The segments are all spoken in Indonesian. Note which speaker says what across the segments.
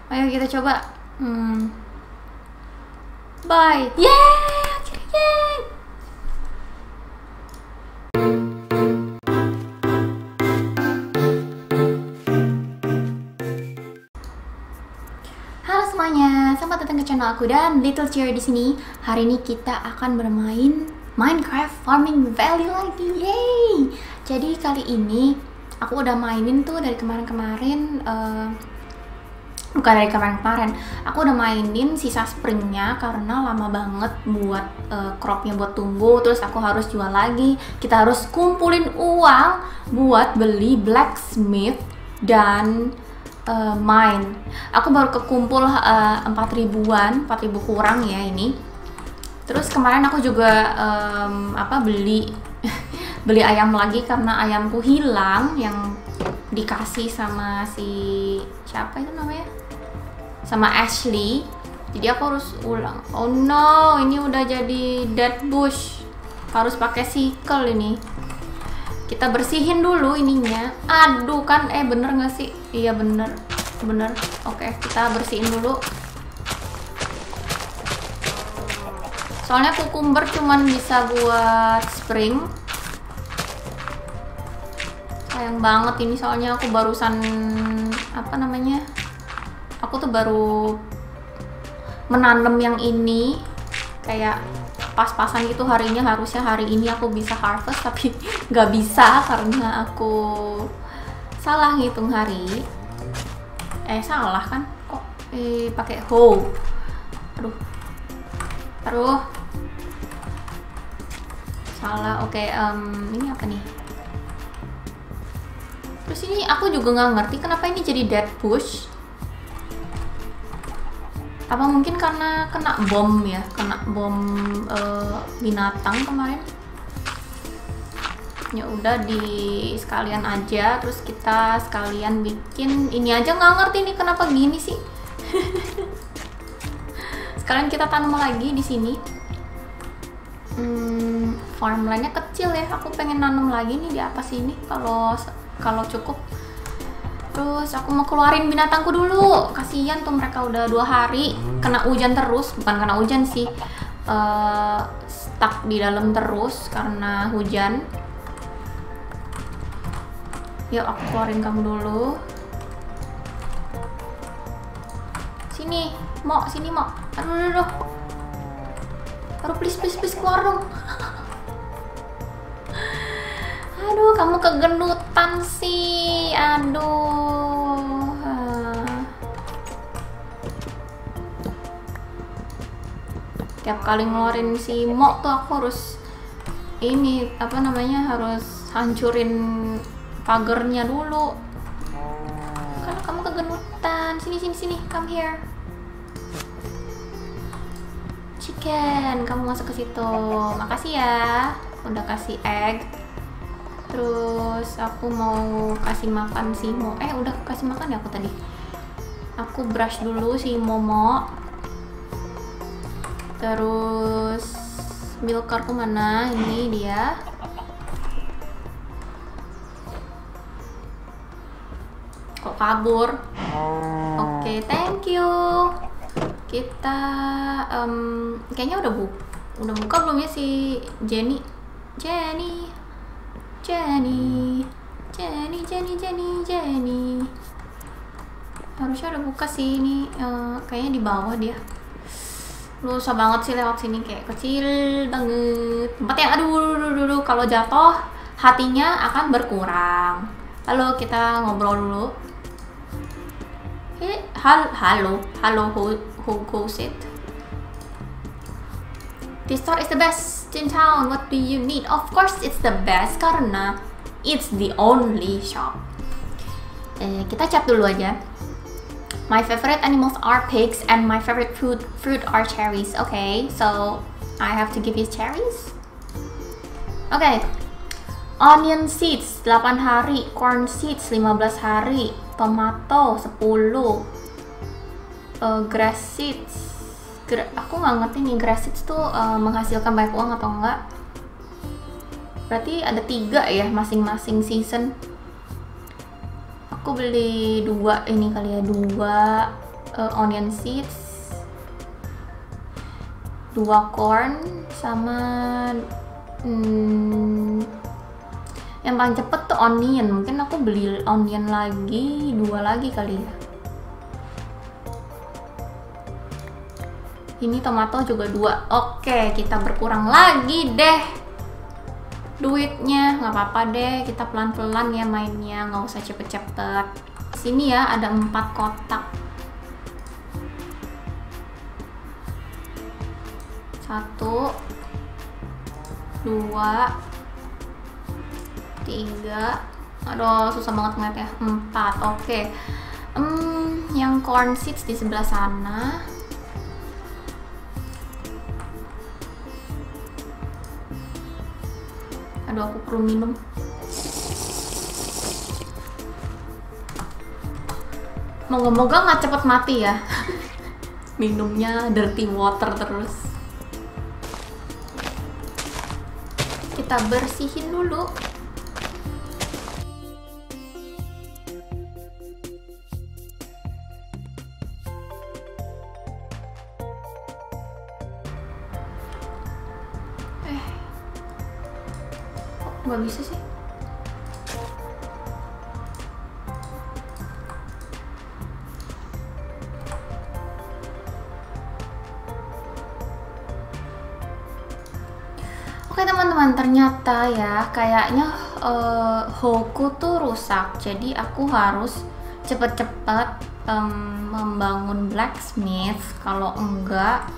Speaker 1: Ayo kita coba. Bye. Yeay! Yeay! Halo semuanya, selamat datang ke channel aku dan Little Cherry di sini. Hari ini kita akan bermain Minecraft Farming Valley lagi. Yeay! Jadi kali ini aku udah mainin tuh dari kemarin-kemarin. Bukan dari kemarin-kemarin, aku udah mainin sisa springnya karena lama banget buat cropnya buat tumbuh. Terus aku harus jual lagi. Kita harus kumpulin uang buat beli blacksmith dan mine. Aku baru kekumpul 4.000-an, 4.000 kurang ya ini. Terus kemarin aku juga beli beli ayam lagi karena ayamku hilang yang dikasih sama si siapa itu namanya? Sama Ashley. Jadi aku harus ulang. Oh no, ini udah jadi dead bush. Harus pakai sickle ini. Kita bersihin dulu ininya. Aduh kan, bener nggak sih? Iya bener. Oke, kita bersihin dulu. Soalnya kukumber cuman bisa buat spring. Sayang banget ini, soalnya aku barusan aku tuh baru menanam yang ini kayak pas-pasan gitu harinya. Harusnya hari ini aku bisa harvest tapi nggak bisa karena aku salah ngitung hari. Salah kan? Kok pakai hoe? Aduh. Salah. Oke, ini apa nih? Terus ini aku juga nggak ngerti kenapa ini jadi dead bush. Apa mungkin karena kena bom ya, kena bom binatang kemarin. Ya udah di sekalian aja, terus kita sekalian bikin ini aja. Nggak ngerti nih kenapa gini sih. Sekalian kita tanam lagi di sini. Farmlandnya kecil ya, aku pengen nanam lagi nih di atas ini kalau cukup. Terus aku mau keluarin binatangku dulu, kasihan tuh mereka udah 2 hari kena hujan terus. Bukan kena hujan sih, stuck di dalam terus karena hujan. Yuk aku keluarin kamu dulu. Sini Mo. Aduh. Please keluar dong. Aduh, kamu kegenutan sih. Aduh. Tiap kali ngeluarin si Mo tuh aku harus harus hancurin pagernya dulu. Karena kamu kegenutan. Sini, come here. Chicken, kamu masuk ke situ. Makasih ya, udah kasih egg. Terus aku mau kasih makan si Mo. Udah kasih makan ya aku tadi. Aku brush dulu si Momo. Terus milkerku mana? Ini dia. Kok kabur? Oke, thank you. Kita kayaknya udah buka belum ya si Jenny. Harusnya udah buka sih ini. Kayaknya di bawah dia. Susah banget sih lewat sini, kayak kecil banget tempatnya. Aduh, kalau jatuh hatinya akan berkurang. Halo, kita ngobrol dulu. Halo, who goes it? This store is the best in town. What do you need? Of course it's the best karena it's the only shop. Kita chat dulu aja. My favorite animals are pigs and my favorite fruit are cherries. Okay, so I have to give you cherries. Okay. Onion seeds 8 hari, corn seeds 15 hari, tomato 10, grass seeds. Aku nggak ngerti nih grass seeds tuh menghasilkan banyak uang atau enggak. Berarti ada 3 ya masing-masing season. Aku beli 2 ini kali ya, 2 onion seeds, 2 corn, sama yang paling cepet tuh onion. Mungkin aku beli onion lagi, 2 lagi kali ya. Ini tomato juga 2. Oke, kita berkurang lagi deh duitnya. Nggak apa-apa deh, kita pelan-pelan ya mainnya, nggak usah cepet-cepet. Sini ya ada 4 kotak. 1, 2, 3. Aduh, susah banget ngeliat ya. 4. Oke. Yang corn seeds di sebelah sana. Aduh, aku perlu minum. Moga-moga nggak cepet mati ya. Minumnya dirty water terus. Kita bersihin dulu. Nggak bisa sih. Oke teman-teman, ternyata ya kayaknya hoku tuh rusak, jadi aku harus cepet-cepet membangun blacksmith. Kalau enggak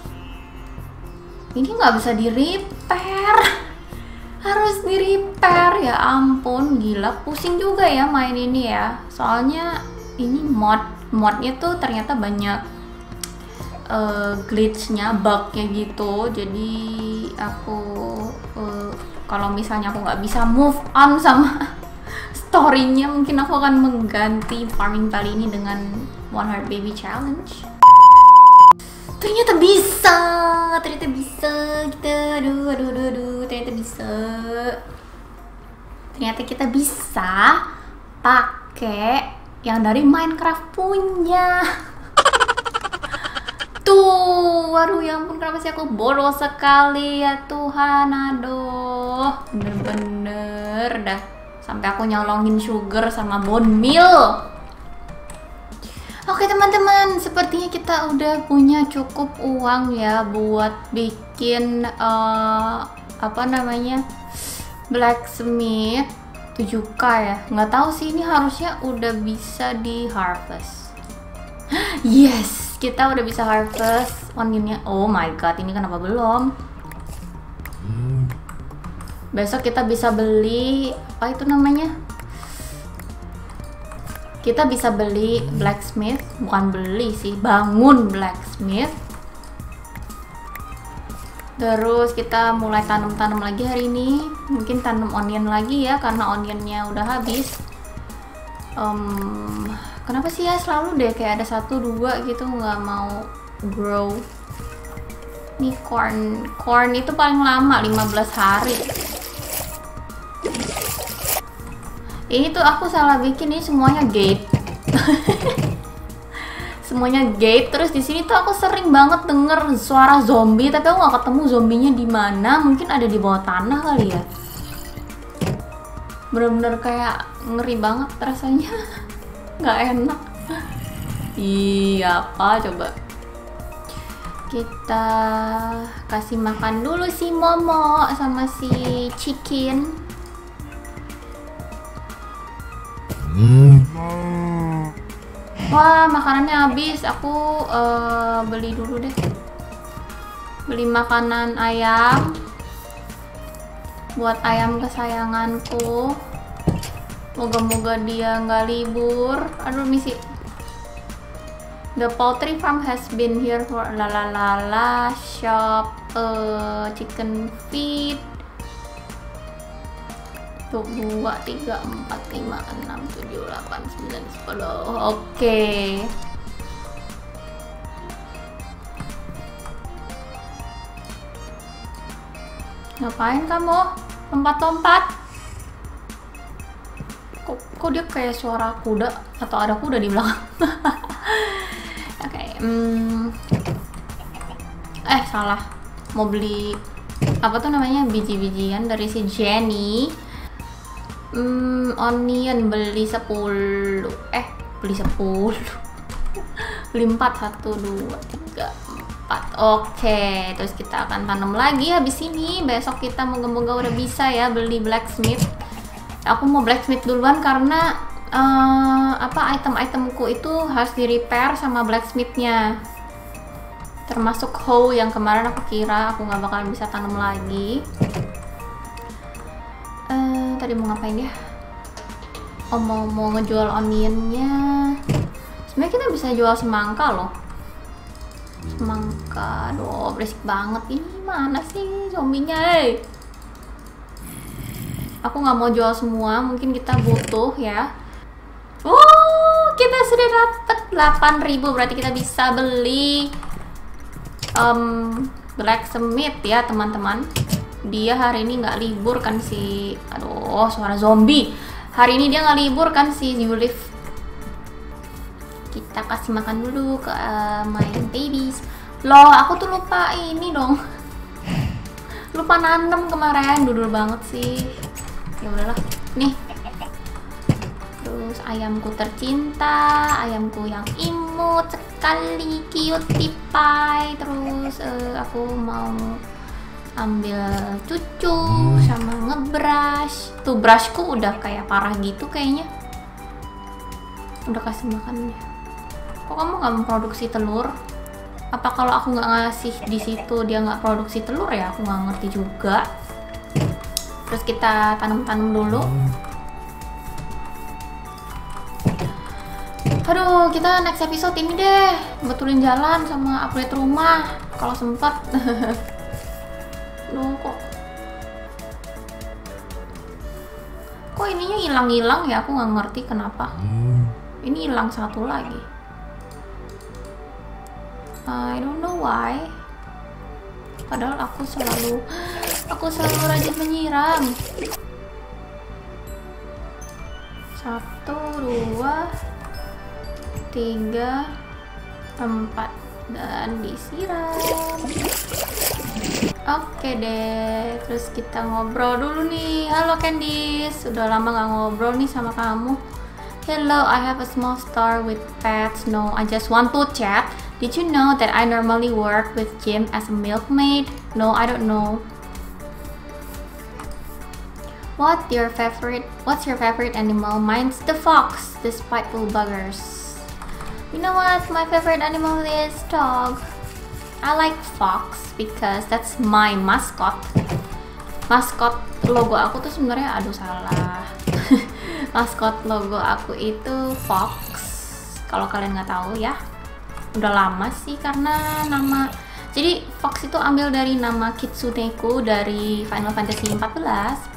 Speaker 1: ini nggak bisa di repair. Harus di repair, ya ampun, gila, pusing juga ya main ini ya. Soalnya ini modnya tuh ternyata banyak glitchnya, bugnya gitu. Jadi aku kalau misalnya aku nggak bisa move on sama storynya, mungkin aku akan mengganti farming kali ini dengan One Heart Baby Challenge. Ternyata bisa kita, aduh, ternyata kita bisa pakai yang dari Minecraft punya. Tuh, waduh ya ampun, kenapa sih aku bodoh sekali ya Tuhan, aduh, bener-bener dah sampai aku nyolongin sugar sama bone meal. Oke teman-teman, sepertinya kita udah punya cukup uang ya buat bikin apa namanya, blacksmith 7k ya. Nggak tahu sih, ini harusnya udah bisa di harvest. Yes, kita udah bisa harvest onionnya. Oh my god, ini kenapa belum? Besok kita bisa beli apa itu namanya? Kita bisa beli blacksmith, bukan beli sih, bangun blacksmith. Terus kita mulai tanam-tanam lagi hari ini. Mungkin tanam onion lagi ya, karena onionnya udah habis. Kenapa sih ya selalu deh kayak ada 1-2 gitu nggak mau grow. Nih corn itu paling lama 15 hari. Ini tuh aku salah bikin, ini semuanya gate. Semuanya gate. Terus di sini tuh aku sering banget denger suara zombie, tapi aku nggak ketemu zombinya di mana. Mungkin ada di bawah tanah kali ya. Bener-bener kayak ngeri banget rasanya. Nggak enak. Iya, apa coba? Kita kasih makan dulu si Momo sama si Chicken. Wah, makanannya habis. Aku beli dulu deh. Beli makanan ayam buat ayam kesayanganku. Moga-moga dia nggak libur. Aduh, misi. The poultry farm has been here for la shop chicken feed. 2, 3, 4, 5, 6, 7, 8, 9, 10. Oke. Ngapain kamu? Lompat-lompat? Kok dia kayak suara kuda? Atau ada kuda di belakang? Salah. Mau beli apa tuh namanya, biji-bijian dari si Jenny. Onion beli 10. Beli 10. Beli 4, 1, 2, 3, 4. Oke, terus kita akan tanam lagi habis ini. Besok kita moga-moga udah bisa ya beli blacksmith. Aku mau blacksmith duluan karena item-itemku itu harus di repair sama blacksmithnya. Termasuk hoe yang kemarin aku kira aku nggak bakalan bisa tanam lagi. Tadi mau ngapain ya? Oh, mau ngejual onionnya. Sebenarnya kita bisa jual semangka loh. Semangka, aduh berisik banget. Ini mana sih zombinya? Aku nggak mau jual semua, mungkin kita butuh ya. Kita sudah dapat 8.000, berarti kita bisa beli blacksmith ya teman-teman. Dia hari ini nggak libur kan si, aduh suara zombie. Hari ini dia nggak libur kan si Yulif. Kita kasih makan dulu ke my babies. Loh, aku tuh lupa ini dong. Lupa nanem kemarin, dudul banget sih. Ya udahlah. Nih. Terus ayamku tercinta, ayamku yang imut sekali, cutie pie. Terus aku mau ambil cucu sama ngebrush. Tuh brushku udah kayak parah gitu kayaknya. Udah kasih makannya. Kok kamu nggak memproduksi telur? Apa kalau aku nggak ngasih di situ dia nggak produksi telur ya? Aku nggak ngerti juga. Terus kita tanam-tanam dulu. Aduh, kita next episode ini deh betulin jalan sama upgrade rumah kalau sempat. Loh, kok ininya hilang-hilang ya? Aku nggak ngerti kenapa. Ini hilang satu lagi. I don't know why. Padahal aku selalu rajin menyiram. 1, 2, 3, 4 dan disiram. Oke deh, terus kita ngobrol dulu nih. Halo Candice, udah lama gak ngobrol nih sama kamu. Hello, I have a small store with pets. No, I just want to chat. Did you know that I normally work with Jim as a milkmaid? No, I don't know. What's your favorite animal? Mine's the fox, the spiteful buggers. You know what? My favorite animal is dog. I like fox because that's my mascot. Maskot logo aku tuh sebenarnya, aduh salah. Maskot logo aku itu fox. Kalau kalian nggak tahu ya, udah lama sih karena nama. Jadi fox itu ambil dari nama Kitsuneku dari Final Fantasy 14.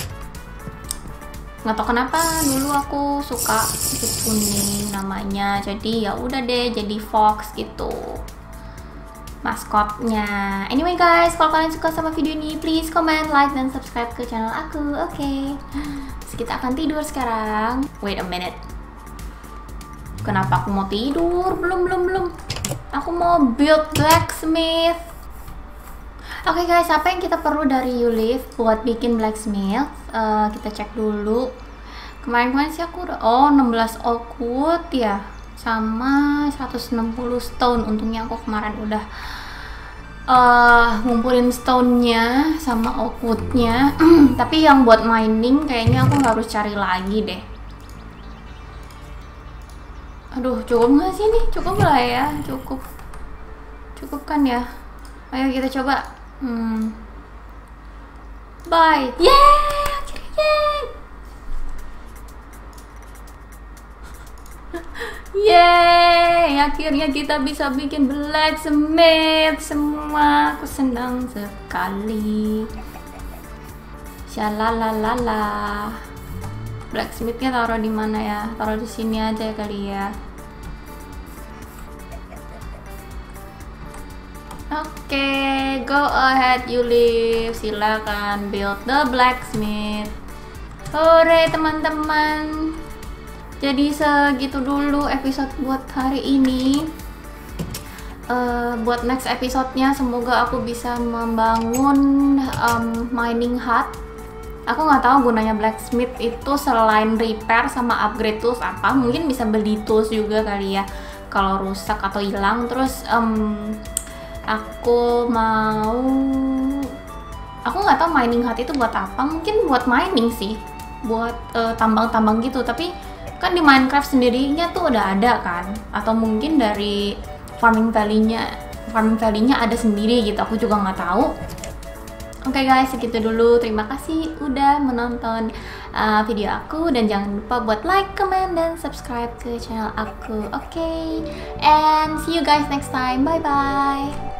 Speaker 1: Nggak tahu kenapa dulu aku suka Kitsune namanya. Jadi ya udah deh jadi fox gitu maskotnya. Anyway guys, kalau kalian suka sama video ini, please comment, like, dan subscribe ke channel aku. Oke. Terus kita akan tidur sekarang. Wait a minute. Kenapa aku mau tidur? Belum. Aku mau build blacksmith. Oke guys, apa yang kita perlu dari Yulif buat bikin blacksmith? Kita cek dulu. Kemarin sih aku udah 16 oak wood ya, sama 160 stone. Untungnya aku kemarin udah ngumpulin stone-nya sama oak wood-nya. Tapi yang buat mining kayaknya aku harus cari lagi deh. Aduh, cukup nggak sih nih? Cukup lah ya, cukup kan ya. Ayo kita coba. Bye. Yeay, akhirnya kita bisa bikin blacksmith semua. Aku senang sekali. Shalalalala. Blacksmithnya taruh di mana ya? Taruh di sini aja kali ya. Oke, go ahead Yulif, silakan build the blacksmith. Hore teman-teman. Jadi segitu dulu episode buat hari ini. buat next episode-nya semoga aku bisa membangun mining hut. Aku nggak tahu gunanya blacksmith itu selain repair sama upgrade tools apa. Mungkin bisa beli tools juga kali ya kalau rusak atau hilang. Terus aku nggak tahu mining hut itu buat apa. Mungkin buat mining sih, buat tambang-tambang gitu. Tapi kan di Minecraft sendirinya tuh udah ada kan, atau mungkin dari farming valley-nya ada sendiri gitu. Aku juga nggak tahu. Oke guys, segitu dulu. Terima kasih udah menonton video aku, dan jangan lupa buat like, comment, dan subscribe ke channel aku. Oke, and see you guys next time. Bye bye.